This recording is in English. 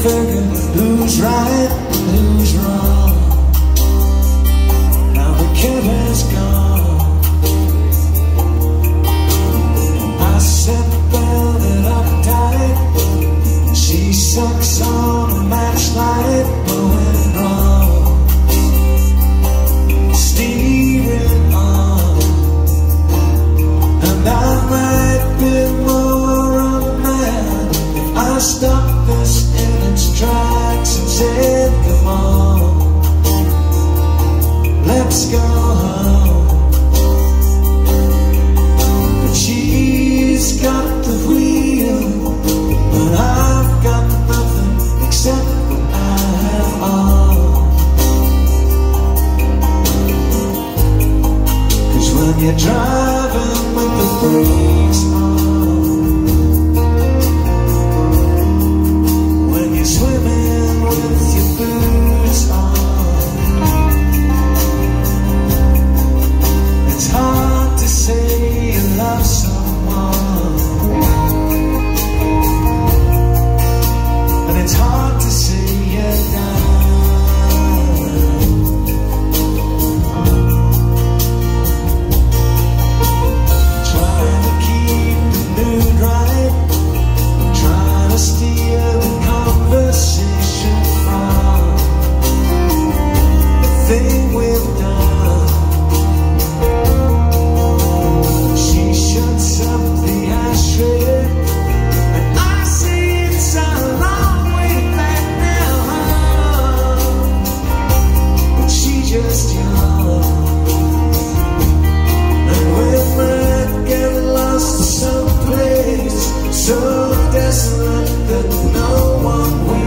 figure who's right and who's wrong. Now the kid has gone. I said build it up tight. She sucks on a matchlight going wrong. Steering on, and I might be more a man if I stop this in its tracks and said, come on, let's go home. But she's got the wheel, but I've got nothing except what I have on. 'Cause when you're driving with the brakes on, when you're swimming with your boots on, it's hard to say you love someone, and it's hard to say you're done. Trying to keep the mood right, trying to steer the conversation from the thing we've done. She shuts up the ashtray, and I see it's a long way back now, but she just young, and we might get lost someplace so desolate that no one will.